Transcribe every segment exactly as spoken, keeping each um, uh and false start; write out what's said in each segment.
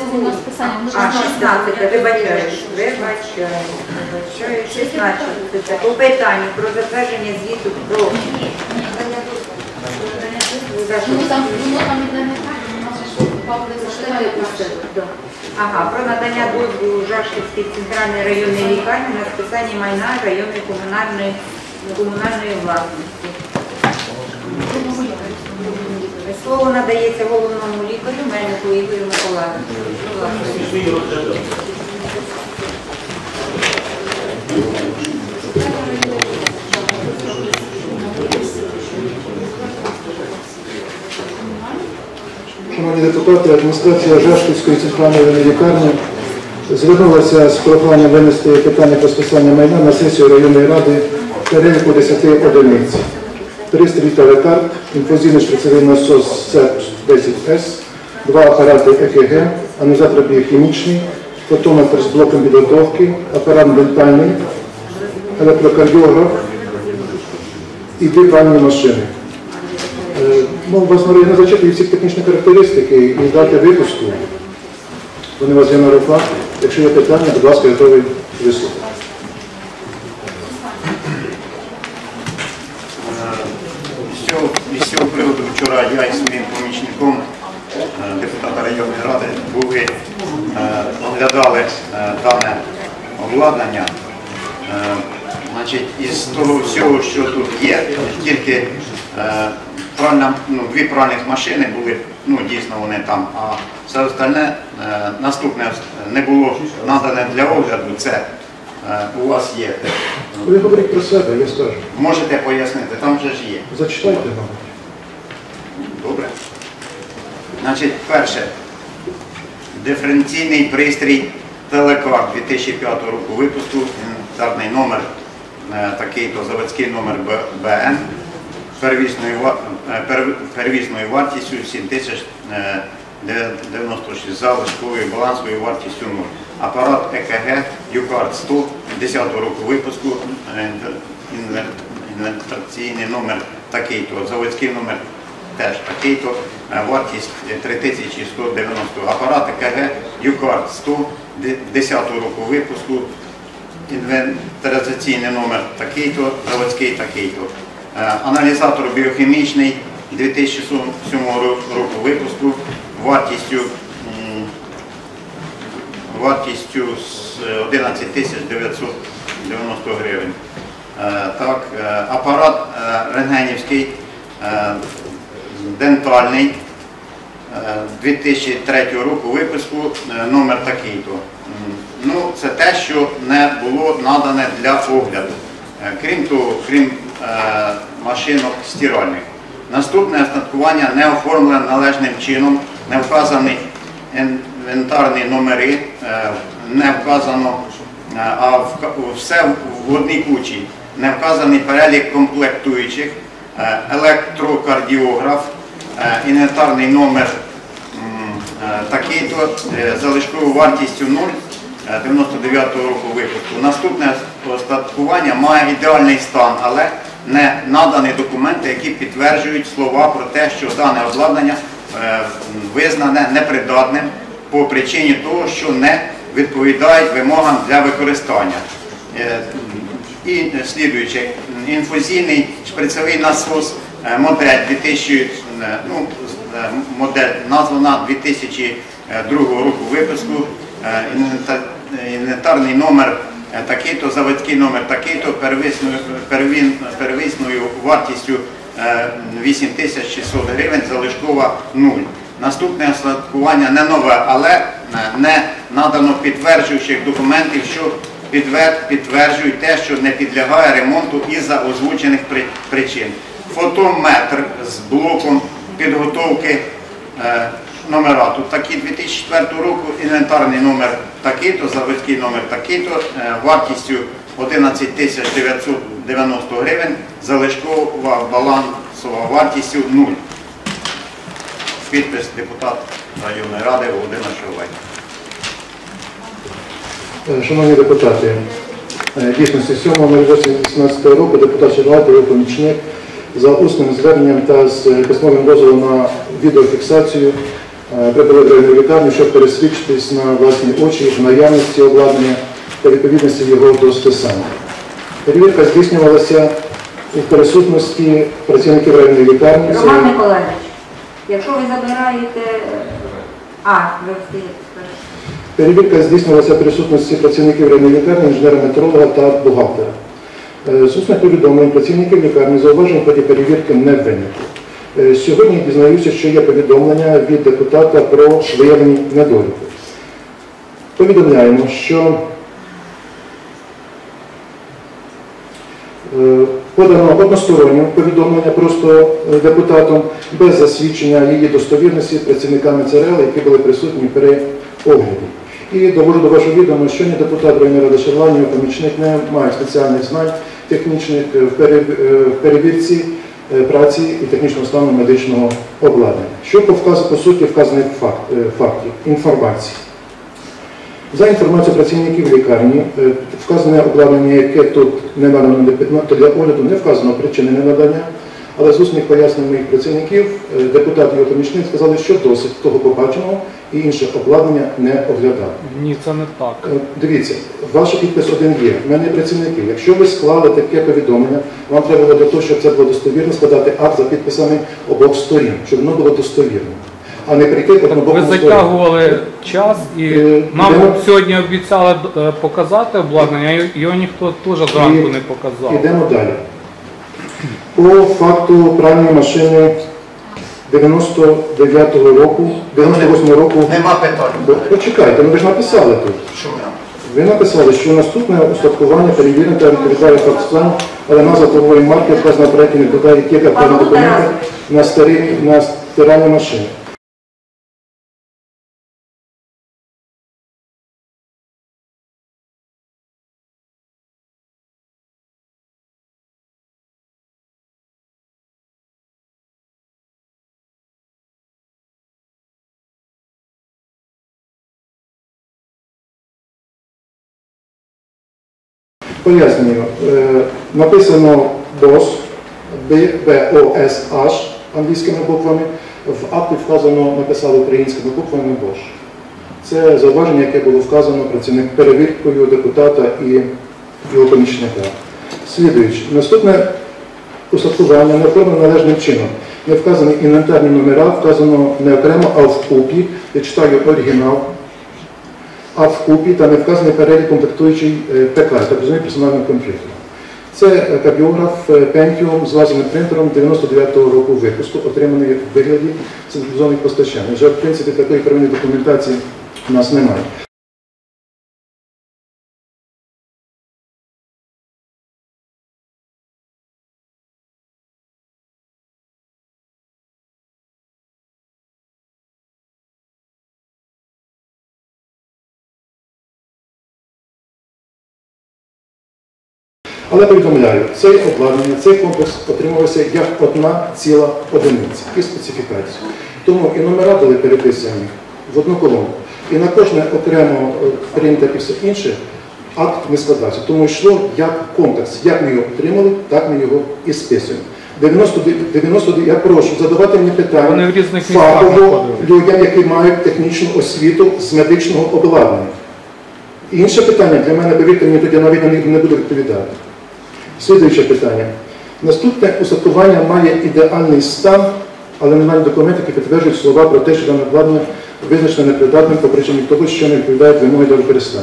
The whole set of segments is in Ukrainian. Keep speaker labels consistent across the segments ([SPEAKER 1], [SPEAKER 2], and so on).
[SPEAKER 1] дозволу на списання.
[SPEAKER 2] А, шістнадцяте, вибачаю, вибачаю, вибачаю, шістнадцяте. По питанню про затвердження звіту про...
[SPEAKER 1] Ну там іде не так, у нас ж павли зачитає перше.
[SPEAKER 2] Ага, про надання дозволу Жашківській центральній районній лікарні на списання майна районної комунальної, комунальної власності. Слово надається головному лікарю Мельнику Ігорю Миколаївичу.
[SPEAKER 3] Шановні депутати, адміністрація Жашківської центральної районної лікарні звернулася з проханням винести питання про списання майна на сесію районної ради переліку десяти одиниць. Пристрій телекарт, інфузійний шприцевий насос сеп десять ес, два апарати е ке ге, аналізатор біохімічний, фотометр з блоком підготовки, апарат дентальний, електрокардіограф і дві пральні машини. Ну, вас не зачитую всі технічні характеристики і дати випуску. Вони у вас є на руках. Якщо є питання, будь ласка, готовий вислухати.
[SPEAKER 4] З цього приводу вчора я і своїм помічником депутата районної ради були, оглядали дане обладнання. Значить, із того всього, що тут є, тільки пральна, ну, дві пральних машини були, ну, дійсно вони там, а все остальне, наступне не було надане для огляду, це у вас є.
[SPEAKER 3] Ви говорите про себе, я скажу.
[SPEAKER 4] Можете пояснити, там вже ж є.
[SPEAKER 3] Зачитайте нам.
[SPEAKER 4] Добре. Значить, перше, диференційний пристрій телекарт дві тисячі п'ятого року випуску, інвентарний номер, такий-то заводський номер Б Н, первісною вартістю сім тисяч дев'яносто шість, залишковою балансовою вартістю нуль. Апарат е ке ге Юкарт сто десятого року випуску, інвентарний номер такий-то, заводський номер теж такий-то, вартість три тисячі сто дев'яносто. Апарат е ке ге Юкарт сто десятого року випуску, інвентаризаційний номер такий-то, заводський такий-то. Аналізатор біохімічний дві тисячі сьомого року випуску вартістю, вартістю одинадцять тисяч дев'ятсот дев'яносто гривень. Так, апарат рентгенівський дентальний дві тисячі третього року випуску, номер такий-то. Ну, це те, що не було надане для огляду. Крім того, крім машинок стиральних. Наступне остаткування не оформлене належним чином, не вказані інвентарні номери, не вказано, а все в одній кучі. Не вказаний перелік комплектуючих, електрокардіограф, інвентарний номер такий-то, залишковою вартістю нуль дев'яносто дев'ятого року випуску. Наступне остаткування має ідеальний стан, але не надані документи, які підтверджують слова про те, що дане обладнання визнане непридатним по причині того, що не відповідають вимогам для використання. І слідуюче, інфузійний шприцевий насос модель дві тисячі, ну, модель названа дві тисячі другого року випуску, інвентарний номер такий-то, заводський номер такий-то, первісною вартістю вісім тисяч шістсот гривень, залишкова нуль. Наступне остаткування не нове, але не надано підтверджуючих документів, що підтверджують те, що не підлягає ремонту із-за озвучених причин. Фотометр з блоком підготовки номера. Тут такі дві тисячі четвертого року, інвентарний номер такий-то, заводський номер такий-то, вартістю одинадцять тисяч дев'ятсот дев'яносто гривень, залишкова балансова вартістю нуль. Підпис депутат районної ради Володимир Шовай.
[SPEAKER 3] Шановні депутати, дійсно, з сьомого липня дві тисячі вісімнадцятого року депутат Шевай, його помічник, за усним зверненням та з письмовим дозволом на відеофіксацію прибули в районну лікарню, щоб пересвідчитись на власні очі в наявності обладнання та відповідності його до списання. Перевірка здійснювалася у присутності працівників районної лікарні.
[SPEAKER 2] Роман Миколаївич, якщо ви забираєте... А, ви встаєте.
[SPEAKER 3] Перевірка здійснювалася в присутності працівників районної лікарні, інженера-метролога та бухгалтера. З усних повідомлень працівників лікарні зауважень в ході перевірки не виникло. Сьогодні дізнаюся, що є повідомлення від депутата про виявлені недоліки. Повідомляємо, що подано одностороннє повідомлення просто депутатом без засвідчення її достовірності працівниками ЦРЛ, які були присутні при огляді. І довожу до вашого відома, що ні депутат районної ради Шарланів, помічник не має спеціальних знань технічних в перевірці праці і технічного стану медичного обладнання. Що по, вказ, по суті вказаних факт, фактів, інформації. За інформацією працівників лікарні, вказане обладнання, яке тут не надано для огляду, не вказано причини ненадання, але з усних пояснень моїх працівників, депутат і його помічник сказали, що досить того побаченого і інше обладнання не оглядали.
[SPEAKER 5] Ні, це не так.
[SPEAKER 3] Дивіться, ваш підпис один є, в мене працівники. Якщо ви склали таке повідомлення, вам треба було для того, щоб це було достовірно, складати акт за підписами обох сторін, щоб воно було достовірно. А не прийти по одному
[SPEAKER 5] Ви затягували час і
[SPEAKER 3] Е,
[SPEAKER 5] нам
[SPEAKER 3] ідемо-
[SPEAKER 5] сьогодні обіцяли е, показати обладнання, а його ніхто теж зранку не показав.
[SPEAKER 3] Йдемо далі. По факту пральної машини дев'яносто дев'ятого року, дев'яносто восьмого року.
[SPEAKER 4] Нема питань.
[SPEAKER 3] Бо- Почекайте, ну ви ж написали тут.
[SPEAKER 4] Що ми?
[SPEAKER 3] Ви написали, що наступне устаткування перевірено та відповідає факту, але назва торгової марки вказана в проєкті не додає ті картонні документи на старі на стиральні машини. Пояснюю, е, написано бос, Б О С H англійськими буквами, в акті вказано, написали українськими буквами Бош. Це зауваження, яке було вказано працівник перевіркою депутата і його помічника. Слідуючи, наступне устаткування не оформлено належним чином. Не вказані інвентарні номера, вказано не окремо, а вкупі. Я читаю оригінал. А вкупі та не вказаний перелік комплектуючий П К, так розумію, персонального комп'ютера. Це кардіограф Pentium з лазерним принтером дев'яносто дев'ятого року випуску, отриманий в вигляді централізованих постачань. Вже, в принципі, такої первинної документації у нас немає. Але повідомляю, цей обладнання, цей комплекс отримувався як одна ціла одиниця і специфікація. Тому і номера були переписані в одну колонку. І на кожне окремо принтер і все інше акт не складався. Тому йшло як комплекс. Як ми його отримали, так ми його і списуємо. дев'яносто, дев'яносто, я прошу задавати мені
[SPEAKER 5] Вони
[SPEAKER 3] питання
[SPEAKER 5] в різних містах
[SPEAKER 3] фахово
[SPEAKER 5] знаходили.
[SPEAKER 3] людям, які мають технічну освіту з медичного обладнання. Інше питання для мене, повірте мені, тоді я навіть на них не буду відповідати. Слідуюче питання. Наступне устаткування має ідеальний стан, але немає документів, які підтверджують слова про те, що дане обладнання визначено непридатним по причині того, що не відповідають вимоги до використання.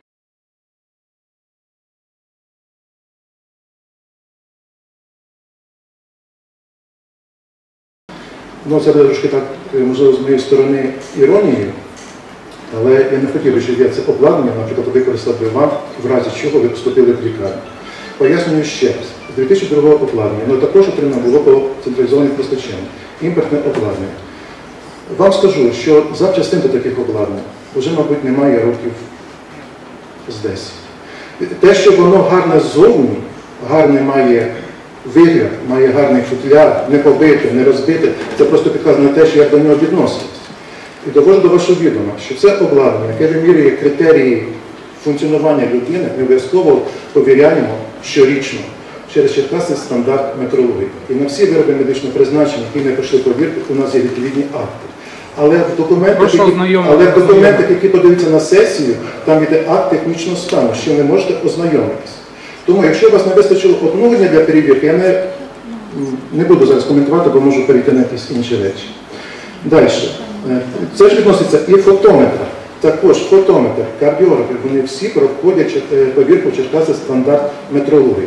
[SPEAKER 3] Ну, це буде трошки так, можливо, з моєї сторони іронією, але я не хотів би, щоб я це обладнання, наприклад, використав би вам, в разі чого ви поступили в лікарню. Пояснюю ще раз. З дві тисячі другого обладнання, але також отримано було по централізованих постачаннях, імпортне обладнання. Вам скажу, що запчастин до таких обладнань вже, мабуть, немає років з десять. Те, що воно гарне ззовні, гарне має вигляд, має гарний футляр, не побите, не розбите, це просто підказує на те, що як до нього відноситись. І довожу до вашого відома, що це обладнання, яке вимірює критерії функціонування людини, ми обов'язково повіряємо щорічно через Черкаський стандарт метрології. І на всі вироби медичного призначення, які не пройшли повірку, у нас є відповідні акти. Але в документах,
[SPEAKER 5] Прошу
[SPEAKER 3] які,
[SPEAKER 5] ознайомити,
[SPEAKER 3] але в документах,
[SPEAKER 5] ознайомити.
[SPEAKER 3] які подивляться на сесію, там йде акт технічного стану, що ви можете ознайомитися. Тому, якщо у вас не вистачило обновлення для перевірки, я не, не буду зараз коментувати, бо можу перейти на якісь інші речі. Далі. Це ж відноситься і фотометр. Також фотометр, кардіографи, вони всі проходять е, повірку в Черкаси стандарт метрології.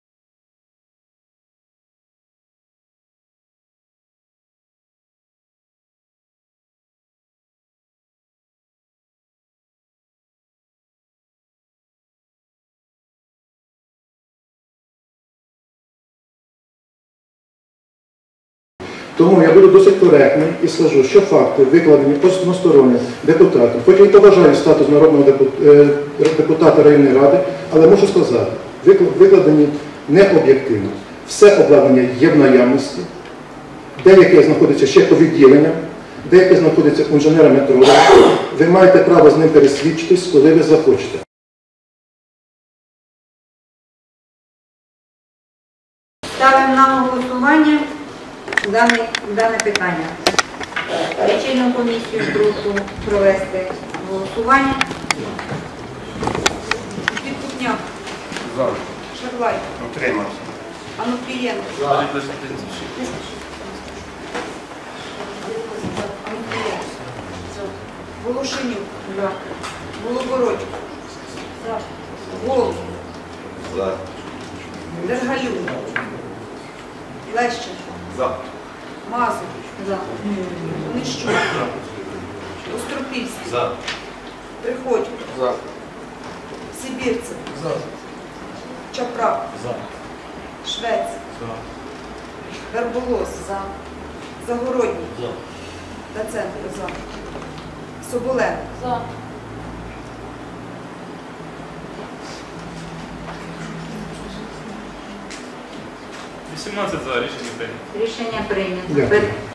[SPEAKER 3] Тому я буду досить коректним і скажу, що факти викладені односторонньо депутатом. Хоч я і поважаю статус народного депутата районної ради, але можу сказати, викладені не об'єктивно. Все обладнання є в наявності, деяке знаходиться ще по відділенням, деяке знаходиться у інженера-метролога. Ви маєте право з ним пересвідчитись, коли ви захочете.
[SPEAKER 2] Ставимо на голосування дане, дане питання. Лічильну комісію прошу провести голосування.
[SPEAKER 6] Підкупняк,
[SPEAKER 5] За.
[SPEAKER 6] Шарлай,
[SPEAKER 4] Утримався.
[SPEAKER 6] Ануфрієнко, Волошенюк, Голобородько, Голуб, Дергалюк, Лещенко, Мазур, Онищук, Остропільський, Приходько, Сибірцев, Чапрак, Швець, Верболос, Загородній, Даценко, за. Соболенко,
[SPEAKER 7] вісімнадцять за рішення прийнято.
[SPEAKER 2] Рішення прийнято.
[SPEAKER 3] Дякую.